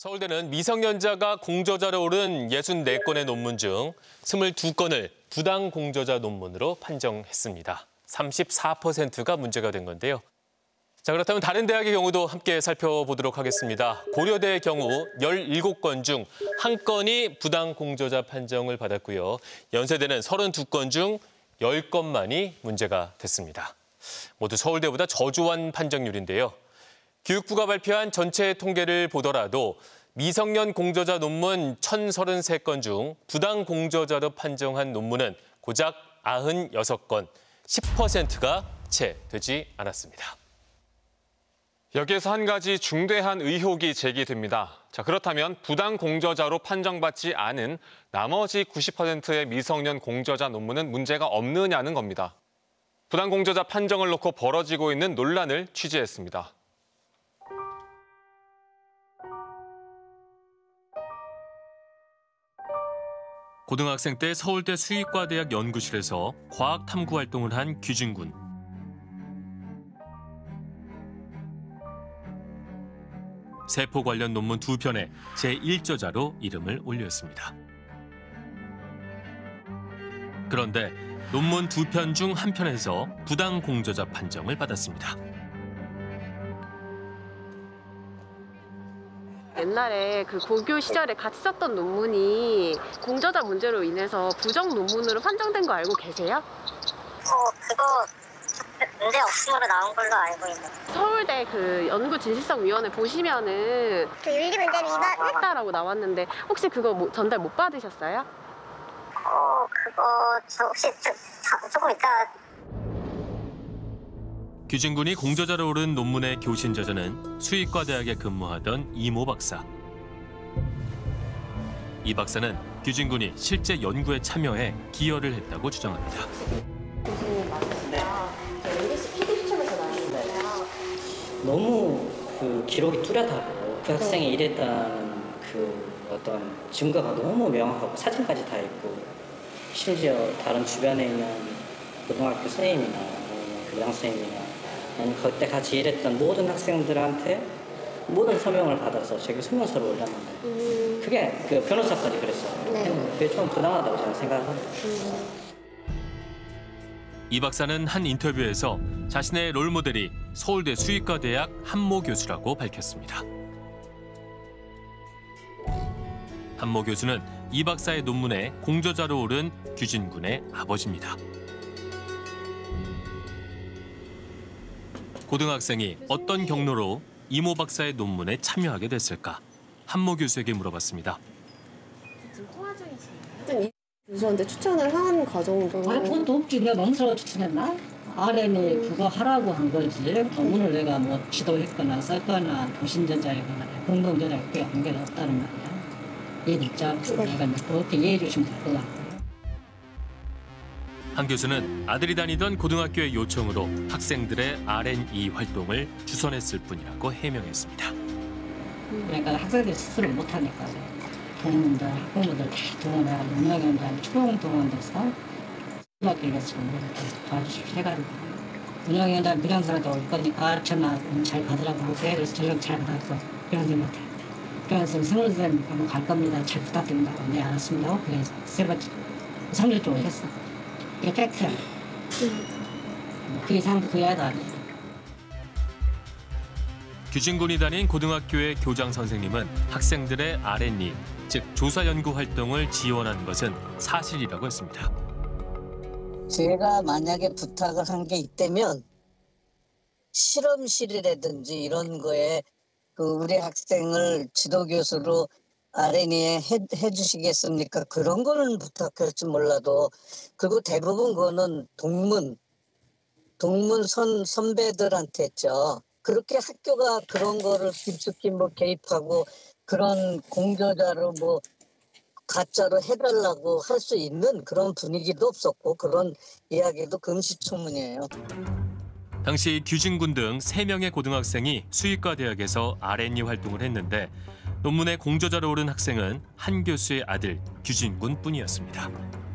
서울대는 미성년자가 공저자로 오른 64건의 논문 중 22건을 부당 공저자 논문으로 판정했습니다. 34%가 문제가 된 건데요. 자, 그렇다면 다른 대학의 경우도 함께 살펴보도록 하겠습니다. 고려대의 경우 17건 중 1건이 부당 공저자 판정을 받았고요. 연세대는 32건 중 10건만이 문제가 됐습니다. 모두 서울대보다 저조한 판정률인데요. 교육부가 발표한 전체 통계를 보더라도 미성년 공저자 논문 1,033건 중 부당 공저자로 판정한 논문은 고작 96건, 10%가 채 되지 않았습니다. 여기에서 한 가지 중대한 의혹이 제기됩니다. 자, 그렇다면 부당 공저자로 판정받지 않은 나머지 90%의 미성년 공저자 논문은 문제가 없느냐는 겁니다. 부당 공저자 판정을 놓고 벌어지고 있는 논란을 취재했습니다. 고등학생 때 서울대 수의과대학 연구실에서 과학 탐구 활동을 한 규진군. 세포 관련 논문 2편에 제1저자로 이름을 올렸습니다. 그런데 논문 2편 중 1편에서 부당 공저자 판정을 받았습니다. 옛날에 그 고교 시절에 같이 썼던 논문이 공저자 문제로 인해서 부정 논문으로 판정된 거 알고 계세요? 그거 문제 없음으로 나온 걸로 알고 있는데. 서울대 그 연구진실성위원회 보시면은 그 윤리 문제는 했다라고 나왔는데 혹시 그거 전달 못 받으셨어요? 그거 저 혹시 조금 이따. 규진군이 공저자로 오른 논문의 교신 저자는 수의과대학에 근무하던 이모 박사. 이 박사는 규진군이 실제 연구에 참여해 기여를 했다고 주장합니다. 교수님 맞으시다. MBC PD 수첩에서 나왔는데 너무 그 기록이 뚜렷하고 그 학생이 이랬다는 그 어떤 증거가 너무 명확하고 사진까지 다 있고 심지어 다른 주변에 있는 고등학교 선생님이나 교장 선생님이나 그때 같이 일했던 모든 학생들한테 모든 서명을 받아서 저기 서명서를 올렸는데 그게 그 변호사까지 그랬어요. 네. 그게 좀 부당하다고 저는 생각합니다. 이 박사는 한 인터뷰에서 자신의 롤모델이 서울대 수의과대학 한모 교수라고 밝혔습니다. 한모 교수는 이 박사의 논문에 공저자로 오른 규진군의 아버지입니다. 고등학생이 어떤 경로로 이모 박사의 논문에 참여하게 됐을까? 한모 교수에게 물어봤습니다. 지금 통화 중이시나요? 교수한테 추천을 한 과정도. 아니 그것도 없지. 내가 멍청하게 추천했나? RNA 그거 하라고 한 거지. 논문을 내가 뭐 지도했거나 썼거나 도신전자이거나 공동전자에 그게 관계가 없다는 말이야. 얘 입장에서 내가 그렇게 이해해 주시면 될 것 같고. 한 교수는 아들이 다니던 학교의 요청으로 학생들의 R&E 활동을 주선했을 뿐이라고 해명했습니다. 그러니까 학생들이 스스로 못하니까 동문들, 학부모들 다 동원해가지고 운영위원장 추동 동원돼서 수학교에서 이렇게 도와주시고 해가지고 운영위원장 미련사라도 올 거니까 전화 잘 받으라고 하세요. 그래서 전력 잘 받았어. 그런 생각 못해. 그래서 성울선생님 한번 갈 겁니다. 잘 부탁드립니다. 네 알았습니다. 그래서 세 번째 3주 동안 했어. 이게 팩트야. 그 이상 그 이하도 아니야. 규진군이 다닌 고등학교의 교장 선생님은 학생들의 R&E, 즉 조사 연구 활동을 지원한 것은 사실이라고 했습니다. 제가 만약에 부탁을 한 게 있다면 실험실이라든지 이런 거에 그 우리 학생을 지도교수로 R&E 해주시겠습니까? 그런 거는 부탁할지 몰라도 그리고 대부분 그거는 동문 선배들한테 했죠. 그렇게 학교가 그런 거를 깊숙이 뭐 개입하고 그런 공저자로 뭐 가짜로 해달라고 할 수 있는 그런 분위기도 없었고 그런 이야기도 금시초문이에요. 당시 규진군 등 3명의 고등학생이 수의과대학에서 R&E 활동을 했는데 논문에 공저자로 오른 학생은 한 교수의 아들 규진군 뿐이었습니다.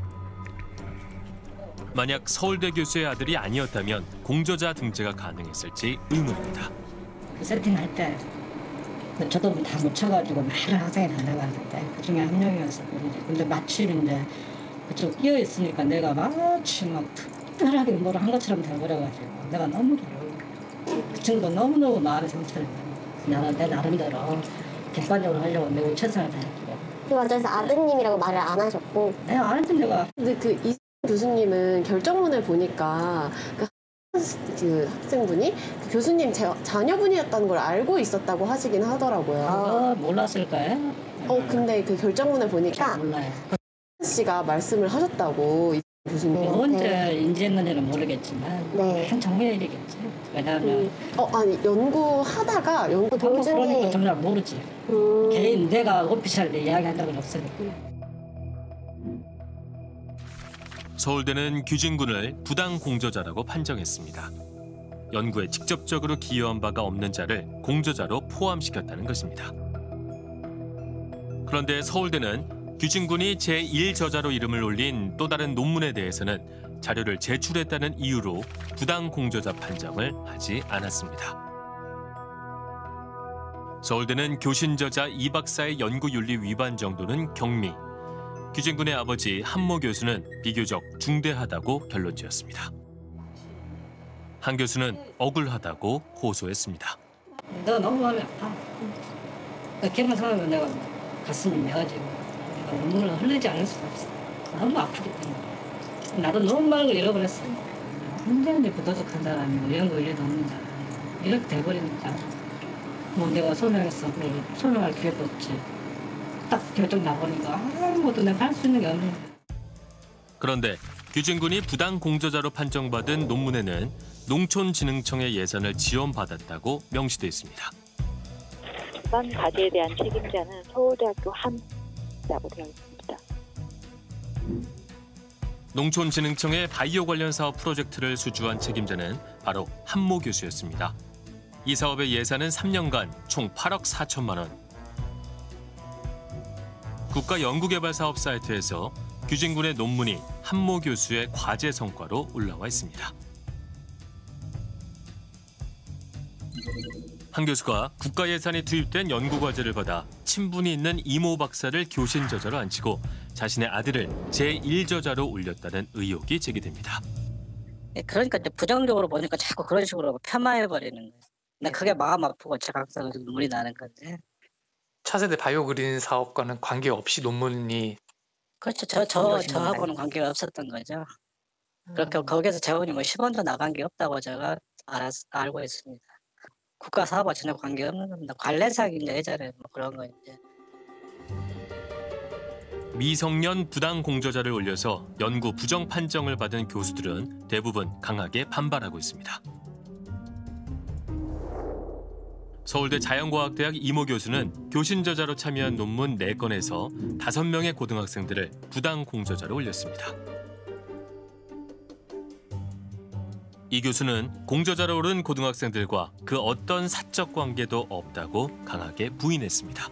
만약 서울대 교수의 아들이 아니었다면 공저자 등재가 가능했을지 의문입니다. 세팅할 때 저도 다 묻혀가지고 많은 학생이 다 나갔는데 그중에 한 명이었었고 근데 마침 이제 그쪽 끼어 있으니까 내가 마치 막 특별하게 뭘 한 것처럼 돼버려가지고 내가 너무 그 친구도 너무너무 마음에 상처를 받고 내 나름대로 객관적으로 하려고 내가 최선을 다했고 그 과정에서 아드님이라고 말을 안 하셨고 내가 안 했던 내가 근데 그 이 교수님은 결정문을 보니까 그 학생분이 그 교수님 자녀분이었다는 걸 알고 있었다고 하시긴 하더라고요. 몰랐을 거예요? 근데 그 결정문을 보니까 몰라요. 씨가 말씀을 하셨다고 이 교수님. 언제 인지했는지는 모르겠지만 네. 한 정의 일이겠지. 왜냐하면 아니 연구하다가 연구 그러니까 도중에 정말 모르지. 개인 내가 오피셜리 이야기한 적은 없으니까. 서울대는 규진군을 부당 공저자라고 판정했습니다. 연구에 직접적으로 기여한 바가 없는 자를 공저자로 포함시켰다는 것입니다. 그런데 서울대는 규진군이 제1저자로 이름을 올린 또 다른 논문에 대해서는 자료를 제출했다는 이유로 부당 공저자 판정을 하지 않았습니다. 서울대는 교신저자 이 박사의 연구윤리 위반 정도는 경미, 규진군의 아버지 한모 교수는 비교적 중대하다고 결론지었습니다. 한 교수는 억울하다고 호소했습니다. 내가 너무 마음이 아파. 걔만 생각하면 내가 가슴이 메어지고 내가 눈물을 흘리지 않을 수가 없어. 너무 아프기 때문에. 나도 너무 마음을 잃어버렸어. 굉장히 부도덕한 사람이고 연구윤리도 없는 사람. 이렇게 돼버리니까 뭐 내가 소명했어. 소명할 기회도 없지. 딱 결정 나버리니까 아무것도 내가 할 수 있는 게 없는 거야. 그런데 규진군이 부당 공저자로 판정받은 논문에는 농촌진흥청의 예산을 지원받았다고 명시돼 있습니다. 이번 과제에 대한 책임자는 서울대학교 한라고 되어 있습니다. 농촌진흥청의 바이오 관련 사업 프로젝트를 수주한 책임자는 바로 한모 교수였습니다. 이 사업의 예산은 3년간 총 8억 4천만 원. 국가연구개발사업 사이트에서 규진군의 논문이 한모 교수의 과제 성과로 올라와 있습니다. 한 교수가 국가 예산이 투입된 연구 과제를 받아 친분이 있는 이모 박사를 교신 저자로 앉히고 자신의 아들을 제1저자로 올렸다는 의혹이 제기됩니다. 그러니까 이제 부정적으로 보니까 자꾸 그런 식으로 폄하해버리는 거예요. 근데 그게 마음 아프고 제가 항상 눈물이 나는 건데. 차세대 바이오 그린 사업과는 관계없이 논문이 그렇죠. 저하고는 관계가 없었던 거죠. 그렇게 거기에서 재원이 뭐 10원도 나간 게 없다고 제가 알고 있습니다. 국가 사업과 전혀 관계 없는 겁니다. 관례상인데 예전에 뭐 그런 거 이제. 미성년 부당 공저자를 올려서 연구 부정 판정을 받은 교수들은 대부분 강하게 반발하고 있습니다. 서울대 자연과학대학 이모 교수는 교신 저자로 참여한 논문 4건에서 5명의 고등학생들을 부당 공저자로 올렸습니다. 이 교수는 공저자로 오른 고등학생들과 그 어떤 사적 관계도 없다고 강하게 부인했습니다.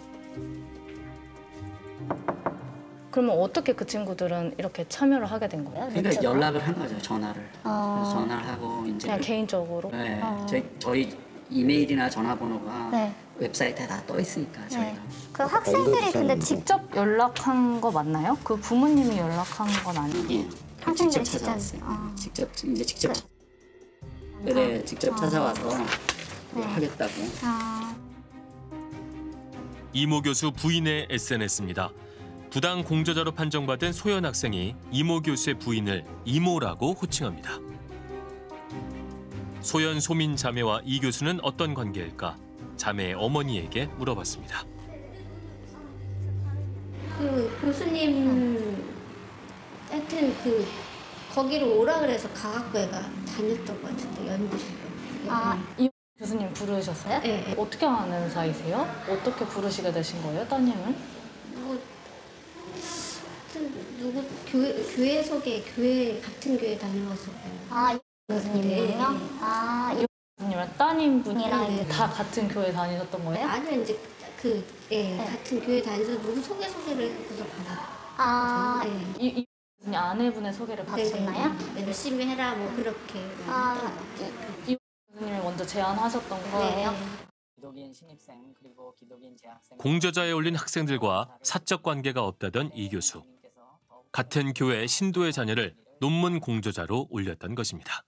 그러면 어떻게 그 친구들은 이렇게 참여를 하게 된 거예요? 그러니까 연락을 한 거죠, 전화를. 그래서 전화를 하고 이제 그냥 개인적으로? 네, 저희 이메일이나 전화번호가 네. 웹사이트에 다 떠 있으니까 저희가. 그 학생들이 근데 직접 연락한 거 맞나요? 그 부모님이 연락한 건 아니에요? 학생들이 직접 찾아왔어요. 직접 네. 직접 찾아와서 하겠다고. 이모 교수 부인의 SNS입니다. 부당 공저자로 판정받은 소연 학생이 이모 교수의 부인을 이모라고 호칭합니다. 소연 소민 자매와 이 교수는 어떤 관계일까? 자매의 어머니에게 물어봤습니다. 그 교수님 하여튼 거기로 오라 그래서 가학부에가 다녔던 것 같은데 연구실로. 이 교수님 부르셨어요? 네. 어떻게 아는 사이세요? 어떻게 부르시게 되신 거예요, 따님을? 뭐 누구 교회 속에 같은 교회 다녀왔었고. 교수님이요? 네. 이 교수님이랑 따님분이랑 네. 다 같은 교회 다니셨던 거예요? 아니면 이제 같은 교회 다녀서 누구 소개를 해서 받아. 이 교수님 아내분의 소개를 받으셨나요? 네, 열심히 해라 뭐 그렇게. 이 교수님이 먼저 제안하셨던 거예요? 네. 공저자에 올린 학생들과 사적 관계가 없다던 이 교수. 같은 교회 신도의 자녀를 논문 공저자로 올렸던 것입니다.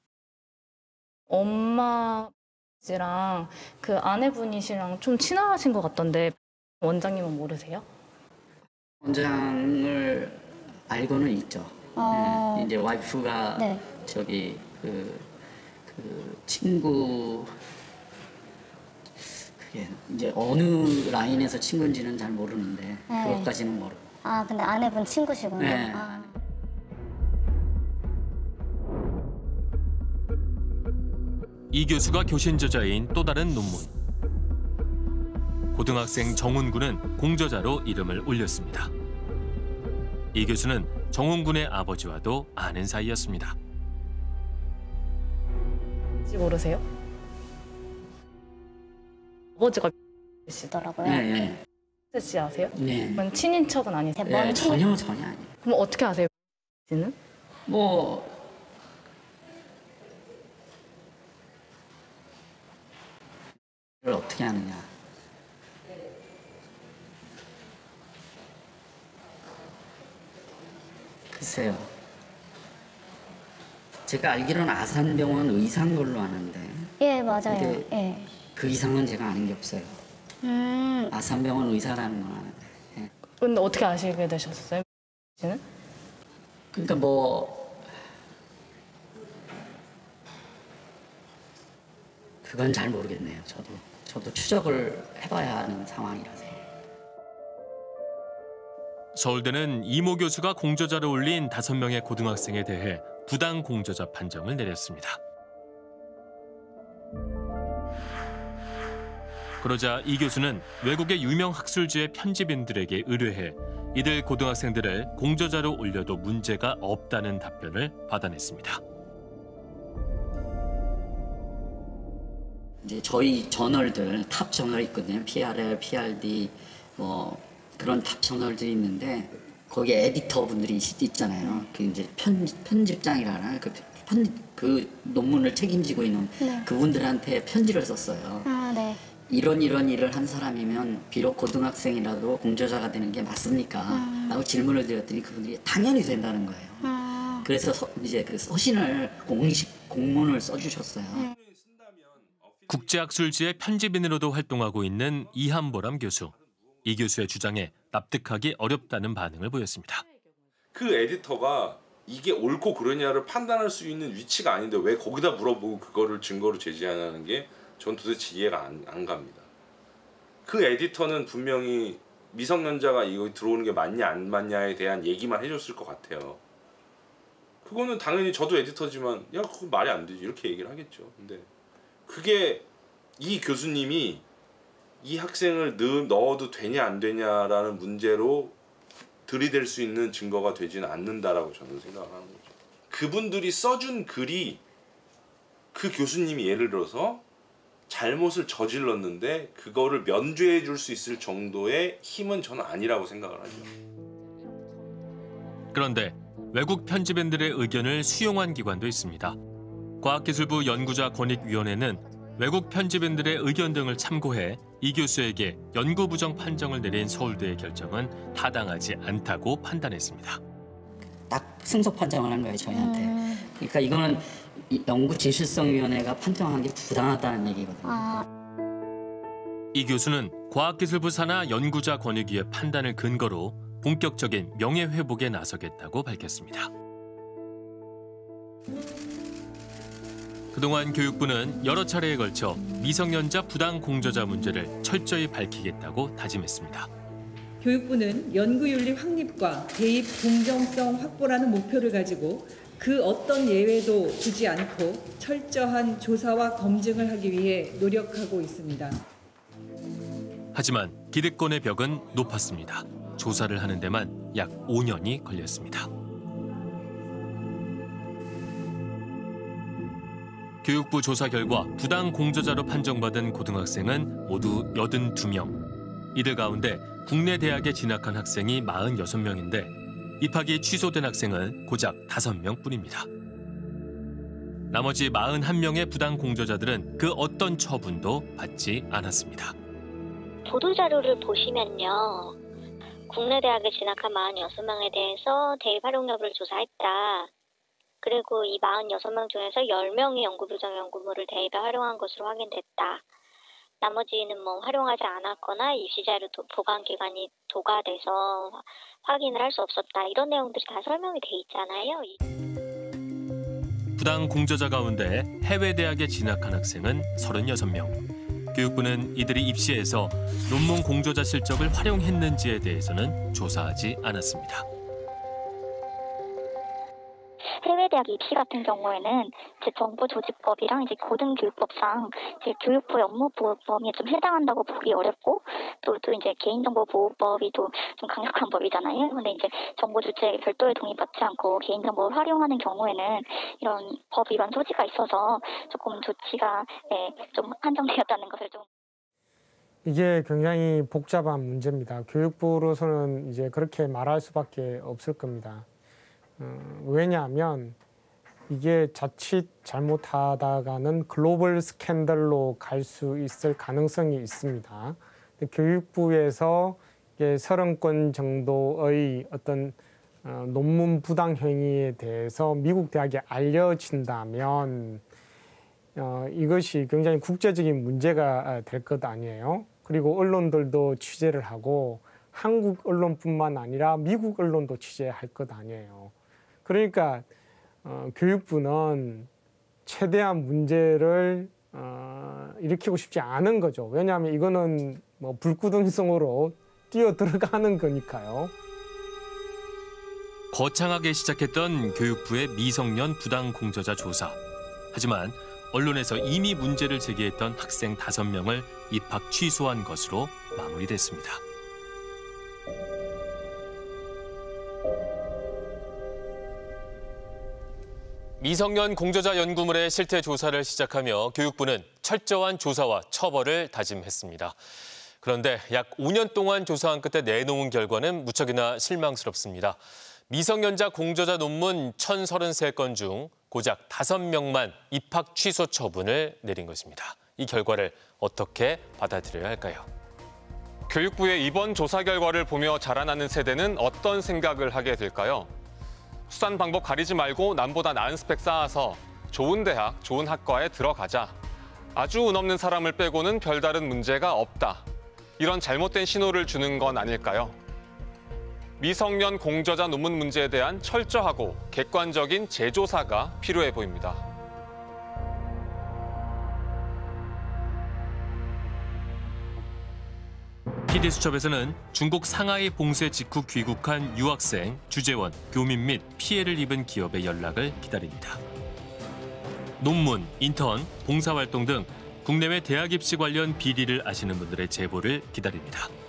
엄마랑 그 아내분이시랑 좀 친하신 것 같던데 원장님은 모르세요? 원장을 알고는 있죠. 네, 이제 와이프가 네. 저기 그 친구 그게 이제 어느 라인에서 친구인지는 잘 모르는데 그것까지는 모르고. 아 근데 아내분 친구시군요. 네. 이 교수가 교신 저자인 또 다른 논문. 고등학생 정훈군은 공저자로 이름을 올렸습니다. 이 교수는 정훈군의 아버지와도 아는 사이였습니다. 모르세요? 아버지가 씨더라고요. 네. 씨 아세요? 네. 그건 친인척은 아니세요? 네, 전혀 아니에요. 그럼 어떻게 아세요? 씨는? 뭐 를 어떻게 하느냐. 글쎄요. 제가 알기로는 아산병원 의사인 걸로 아는데. 예 맞아요. 근데 예. 그 이상은 제가 아는 게 없어요. 아산병원 의사라는 건 아는데. 예. 근데 어떻게 아시게 되셨어요? 씨는? 그러니까 뭐 그건 잘 모르겠네요. 저도 추적을 해봐야 하는 상황이라서. 서울대는 이모 교수가 공저자를 올린 5명의 고등학생에 대해 부당 공저자 판정을 내렸습니다. 그러자 이 교수는 외국의 유명 학술지의 편집인들에게 의뢰해 이들 고등학생들을 공저자로 올려도 문제가 없다는 답변을 받아냈습니다. 이제 저희 저널들 탑 저널 있거든요. PRL, PRD 뭐 그런 탑 저널들이 있는데 거기에 에디터 분들이 있잖아요. 그 이제 편집장이라나 그 논문을 책임지고 있는 그분들한테 편지를 썼어요. 아 네. 이런 일을 한 사람이면 비록 고등학생이라도 공저자가 되는 게 맞습니까? 라고 질문을 드렸더니 그분들이 당연히 된다는 거예요. 그래서 이제 그 서신을 공식 공문을 써주셨어요. 국제학술지의 편집인으로도 활동하고 있는 이한보람 교수. 이 교수의 주장에 납득하기 어렵다는 반응을 보였습니다. 그 에디터가 이게 옳고 그러냐를 판단할 수 있는 위치가 아닌데 왜 거기다 물어보고 그거를 증거로 제시하는 게 전 도대체 이해가 안 갑니다. 그 에디터는 분명히 미성년자가 이거 들어오는 게 맞냐 안 맞냐에 대한 얘기만 해줬을 것 같아요. 그거는 당연히 저도 에디터지만 야 그거 말이 안 되지 이렇게 얘기를 하겠죠. 근데 그게 이 교수님이 이 학생을 넣어도 되냐 안 되냐라는 문제로 들이댈 수 있는 증거가 되지는 않는다라고 저는 생각하는 거죠. 그분들이 써준 글이 그 교수님이 예를 들어서 잘못을 저질렀는데 그거를 면죄해 줄 수 있을 정도의 힘은 저는 아니라고 생각을 하죠. 그런데 외국 편집인들의 의견을 수용한 기관도 있습니다. 과학기술부 연구자 권익위원회는 외국 편집인들의 의견 등을 참고해 이 교수에게 연구 부정 판정을 내린 서울대의 결정은 타당하지 않다고 판단했습니다. 딱 승소 판정을 한 거예요, 저희한테. 그러니까 이거는 연구진실성위원회가 판정한 게 부당하다는 얘기거든요. 이 교수는 과학기술부 산하 연구자 권익위의 판단을 근거로 본격적인 명예회복에 나서겠다고 밝혔습니다. 그동안 교육부는 여러 차례에 걸쳐 미성년자 부당 공저자 문제를 철저히 밝히겠다고 다짐했습니다. 교육부는 연구윤리 확립과 대입 공정성 확보라는 목표를 가지고 그 어떤 예외도 두지 않고 철저한 조사와 검증을 하기 위해 노력하고 있습니다. 하지만 기득권의 벽은 높았습니다. 조사를 하는 데만 약 5년이 걸렸습니다. 교육부 조사 결과 부당 공저자로 판정받은 고등학생은 모두 82명. 이들 가운데 국내 대학에 진학한 학생이 46명인데 입학이 취소된 학생은 고작 5명뿐입니다. 나머지 41명의 부당 공저자들은 그 어떤 처분도 받지 않았습니다. 보도자료를 보시면요. 국내 대학에 진학한 46명에 대해서 대입 활용 여부를 조사했다. 그리고 이 46명 중에서 10명이 연구부정 연구물을 대입에 활용한 것으로 확인됐다. 나머지는 활용하지 않았거나 입시자료 보관 기간이 도가돼서 확인을 할 수 없었다. 이런 내용들이 다 설명이 돼 있잖아요. 부당 공저자 가운데 해외 대학에 진학한 학생은 36명. 교육부는 이들이 입시에서 논문 공저자 실적을 활용했는지에 대해서는 조사하지 않았습니다. 해외 대학 입시 같은 경우에는 정보조직법이랑 고등교육법상 교육부 업무보호법에 좀 해당한다고 보기 어렵고 또 이제 개인정보보호법이 또 좀 강력한 법이잖아요. 근데 이제 정보 주체에게 별도의 동의받지 않고 개인정보를 활용하는 경우에는 이런 법 위반 소지가 있어서 조금 조치가 좀 한정되었다는 것을 좀. 이게 굉장히 복잡한 문제입니다. 교육부로서는 이제 그렇게 말할 수밖에 없을 겁니다. 왜냐하면 이게 자칫 잘못하다가는 글로벌 스캔들로 갈 수 있을 가능성이 있습니다. 교육부에서 30건 정도의 어떤 논문 부당 행위에 대해서 미국 대학에 알려진다면 이것이 굉장히 국제적인 문제가 될 것 아니에요. 그리고 언론들도 취재를 하고 한국 언론뿐만 아니라 미국 언론도 취재할 것 아니에요. 그러니까 교육부는 최대한 문제를 일으키고 싶지 않은 거죠. 왜냐하면 이거는 불구덩이성으로 뛰어 들어가는 거니까요. 거창하게 시작했던 교육부의 미성년 부당 공저자 조사. 하지만 언론에서 이미 문제를 제기했던 학생 5명을 입학 취소한 것으로 마무리됐습니다. 미성년 공저자 연구물의 실태 조사를 시작하며 교육부는 철저한 조사와 처벌을 다짐했습니다. 그런데 약 5년 동안 조사한 끝에 내놓은 결과는 무척이나 실망스럽습니다. 미성년자 공저자 논문 1,033건 중 고작 5명만 입학 취소 처분을 내린 것입니다. 이 결과를 어떻게 받아들여야 할까요? 교육부의 이번 조사 결과를 보며 자라나는 세대는 어떤 생각을 하게 될까요? 수단 방법 가리지 말고 남보다 나은 스펙 쌓아서 좋은 대학, 좋은 학과에 들어가자. 아주 운 없는 사람을 빼고는 별다른 문제가 없다. 이런 잘못된 신호를 주는 건 아닐까요? 미성년 공저자 논문 문제에 대한 철저하고 객관적인 재조사가 필요해 보입니다. PD수첩에서는 중국 상하이 봉쇄 직후 귀국한 유학생, 주재원, 교민 및 피해를 입은 기업의 연락을 기다립니다. 논문, 인턴, 봉사활동 등 국내외 대학 입시 관련 비리를 아시는 분들의 제보를 기다립니다.